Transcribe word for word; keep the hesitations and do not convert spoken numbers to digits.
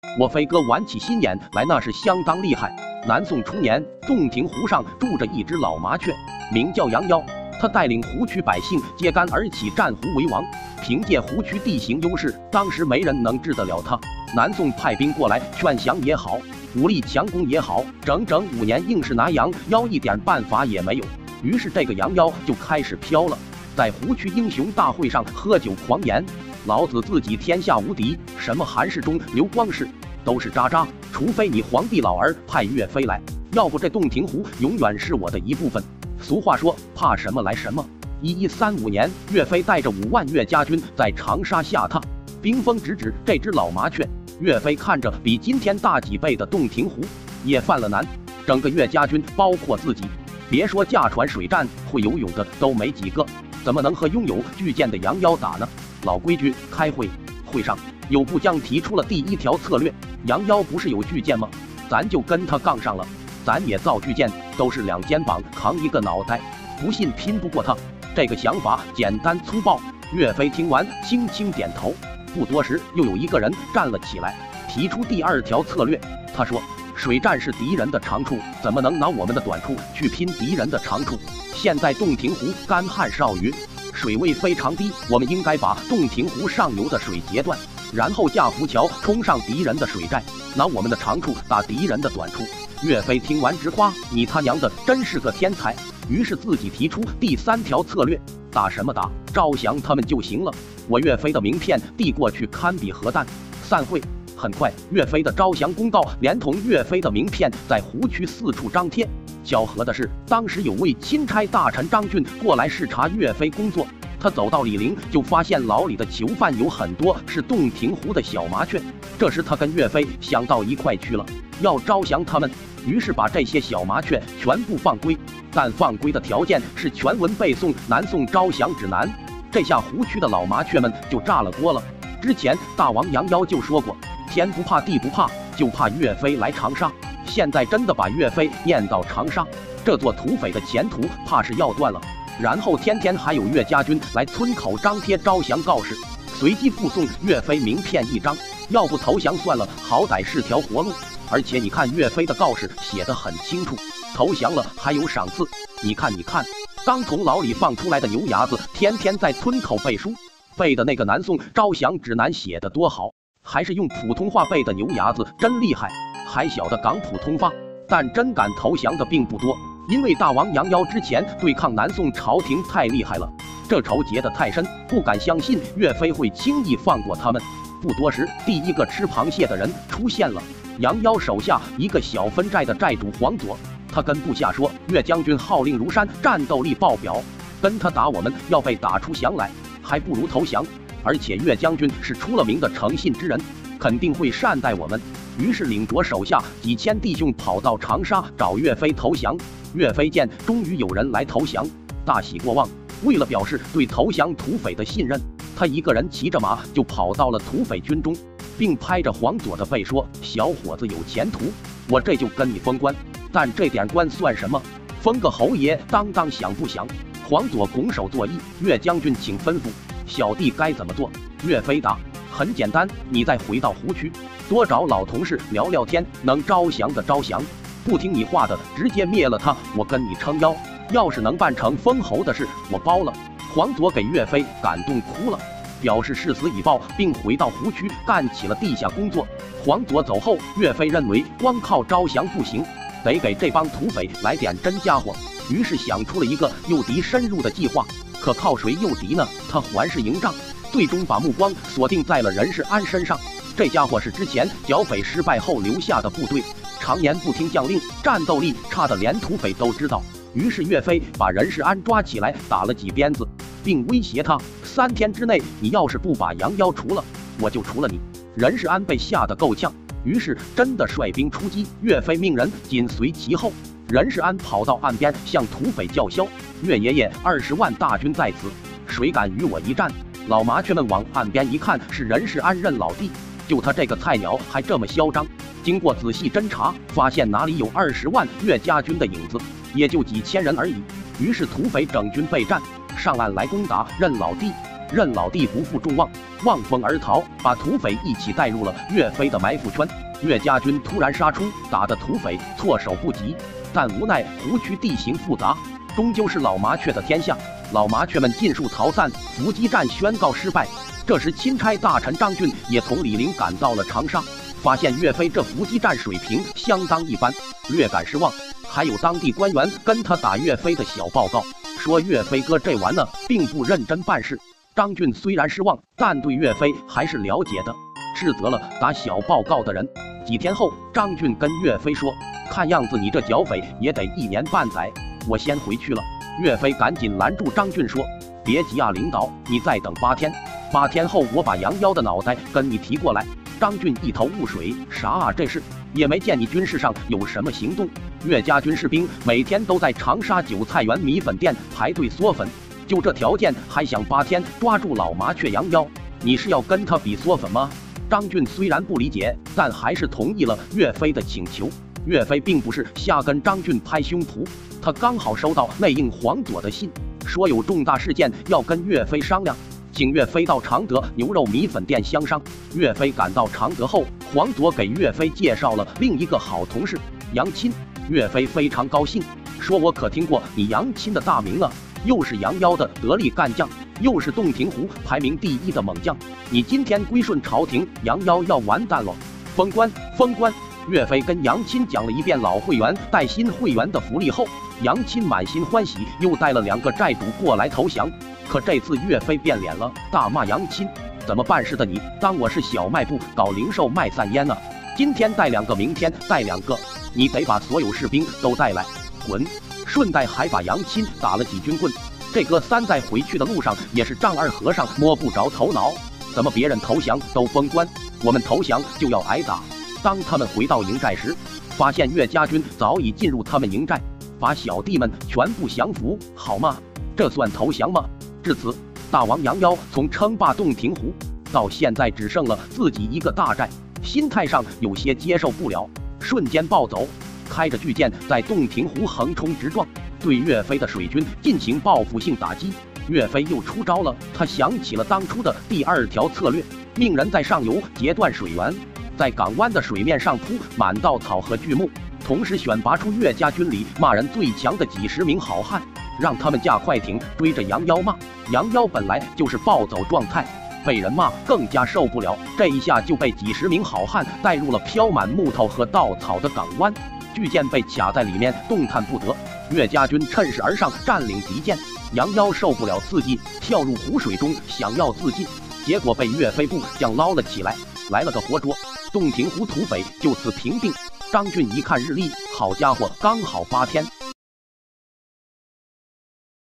我飞哥玩起心眼来那是相当厉害。南宋初年，洞庭湖上住着一只老麻雀，名叫杨妖。他带领湖区百姓揭竿而起，占湖为王。凭借湖区地形优势，当时没人能治得了他。南宋派兵过来劝降也好，武力强攻也好，整整五年硬是拿杨妖一点办法也没有。于是这个杨妖就开始飘了，在湖区英雄大会上喝酒狂言，老子自己天下无敌，什么韩世忠、刘光世都是渣渣，除非你皇帝老儿派岳飞来，要不这洞庭湖永远是我的一部分。俗话说，怕什么来什么。一一三五年，岳飞带着五万岳家军在长沙下榻，兵锋直指这只老麻雀。岳飞看着比今天大几倍的洞庭湖，也犯了难。整个岳家军，包括自己，别说驾船水战，会游泳的都没几个，怎么能和拥有巨舰的杨妖打呢？老规矩，开会。会上，有部将提出了第一条策略：杨妖不是有巨舰吗？咱就跟他杠上了。咱也造巨舰，都是两肩膀扛一个脑袋，不信拼不过他。这个想法简单粗暴。岳飞听完，轻轻点头。不多时，又有一个人站了起来，提出第二条策略。他说：水战是敌人的长处，怎么能拿我们的短处去拼敌人的长处？现在洞庭湖干旱少雨，水位非常低，我们应该把洞庭湖上游的水截断，然后架浮桥冲上敌人的水寨，拿我们的长处打敌人的短处。岳飞听完直夸：你他娘的真是个天才！于是自己提出第三条策略：打什么打？招降他们就行了。我岳飞的名片递过去，堪比核弹。散会。很快，岳飞的招降公告连同岳飞的名片在湖区四处张贴。巧合的是，当时有位钦差大臣张俊过来视察岳飞工作。他走到李陵，就发现牢里的囚犯有很多是洞庭湖的小麻雀。这时他跟岳飞想到一块去了，要招降他们，于是把这些小麻雀全部放归。但放归的条件是全文背诵南宋招降指南。这下湖区的老麻雀们就炸了锅了。之前大王杨妖就说过，天不怕地不怕，就怕岳飞来长沙。现在真的把岳飞念到长沙，这座土匪的前途怕是要断了。然后天天还有岳家军来村口张贴招降告示，随机附送岳飞名片一张。要不投降算了，好歹是条活路。而且你看岳飞的告示写得很清楚，投降了还有赏赐。你看你看，刚从牢里放出来的牛伢子天天在村口背书，背的那个南宋招降指南写得多好，还是用普通话背的，牛伢子真厉害，还晓得港普通话。但真敢投降的并不多，因为大王杨妖之前对抗南宋朝廷太厉害了，这仇结得太深，不敢相信岳飞会轻易放过他们。不多时，第一个吃螃蟹的人出现了，杨妖手下一个小分寨的寨主黄佐。他跟部下说，岳将军号令如山，战斗力爆表，跟他打我们要被打出降来，还不如投降。而且岳将军是出了名的诚信之人，肯定会善待我们。于是领着手下几千弟兄跑到长沙找岳飞投降。岳飞见终于有人来投降，大喜过望。为了表示对投降土匪的信任，他一个人骑着马就跑到了土匪军中，并拍着黄佐的背说：小伙子有前途，我这就跟你封官。但这点官算什么？封个侯爷当当响不响？黄佐拱手作揖：岳将军请吩咐，小弟该怎么做？岳飞答：很简单，你再回到湖区，多找老同事聊聊天，能招降的招降，不听你话的直接灭了他，我跟你撑腰。要是能办成封侯的事，我包了。黄佐给岳飞感动哭了，表示誓死以报，并回到湖区干起了地下工作。黄佐走后，岳飞认为光靠招降不行，得给这帮土匪来点真家伙，于是想出了一个诱敌深入的计划。可靠谁诱敌呢？他环视营帐，最终把目光锁定在了任世安身上。这家伙是之前剿匪失败后留下的部队，常年不听将令，战斗力差的连土匪都知道。于是岳飞把任世安抓起来打了几鞭子，并威胁他：三天之内你要是不把杨妖除了，我就除了你。任世安被吓得够呛，于是真的率兵出击，岳飞命人紧随其后。任世安跑到岸边向土匪叫嚣：岳爷爷，二十万大军在此，谁敢与我一战？老麻雀们往岸边一看，是任世安任老弟，就他这个菜鸟还这么嚣张。经过仔细侦查，发现哪里有二十万岳家军的影子，也就几千人而已。于是土匪整军备战，上岸来攻打任老弟。 任老弟不负众望，望风而逃，把土匪一起带入了岳飞的埋伏圈。岳家军突然杀出，打得土匪措手不及，但无奈湖区地形复杂，终究是老麻雀的天下。老麻雀们尽数逃散，伏击战宣告失败。这时，钦差大臣张俊也从醴陵赶到了长沙，发现岳飞这伏击战水平相当一般，略感失望。还有当地官员跟他打岳飞的小报告，说岳飞哥这玩意并不认真办事。张俊虽然失望，但对岳飞还是了解的，斥责了打小报告的人。几天后，张俊跟岳飞说：“看样子你这剿匪也得一年半载，我先回去了。”岳飞赶紧拦住张俊说：“别急啊，领导，你再等八天，八天后我把杨妖的脑袋跟你提过来。”张俊一头雾水，啥啊这是？也没见你军事上有什么行动。岳家军士兵每天都在长沙韭菜园米粉店排队嗦粉，就这条件还想八天抓住老麻雀杨妖？你是要跟他比嗦粉吗？张俊虽然不理解，但还是同意了岳飞的请求。岳飞并不是瞎跟张俊拍胸脯，他刚好收到内应黄佐的信，说有重大事件要跟岳飞商量，请岳飞到常德牛肉米粉店相商。岳飞赶到常德后，黄佐给岳飞介绍了另一个好同事杨钦。岳飞非常高兴，说我可听过你杨钦的大名啊，又是杨妖的得力干将，又是洞庭湖排名第一的猛将，你今天归顺朝廷，杨妖要完蛋了，封官封官。岳飞跟杨钦讲了一遍老会员带新会员的福利后，杨钦满心欢喜，又带了两个债主过来投降。可这次岳飞变脸了，大骂杨钦：“怎么办事的你？当我是小卖部搞零售卖散烟呢？今天带两个，明天带两个，你得把所有士兵都带来，滚！”顺带还把杨钦打了几军棍。这个三在回去的路上也是丈二和尚摸不着头脑，怎么别人投降都封官，我们投降就要挨打？当他们回到营寨时，发现岳家军早已进入他们营寨，把小弟们全部降服，好吗？这算投降吗？至此，大王杨妖从称霸洞庭湖到现在只剩了自己一个大寨，心态上有些接受不了，瞬间暴走，开着巨舰在洞庭湖横冲直撞，对岳飞的水军进行报复性打击。岳飞又出招了，他想起了当初的第二条策略，命人在上游截断水源，在港湾的水面上铺满稻草和巨木，同时选拔出岳家军里骂人最强的几十名好汉，让他们驾快艇追着杨妖骂。杨妖本来就是暴走状态，被人骂更加受不了，这一下就被几十名好汉带入了飘满木头和稻草的港湾，巨舰被卡在里面动弹不得。岳家军趁势而上占领敌舰，杨妖受不了刺激，跳入湖水中想要自尽，结果被岳飞部将捞了起来，来了个活捉。洞庭湖土匪就此平定。张俊一看日历，好家伙，刚好八天。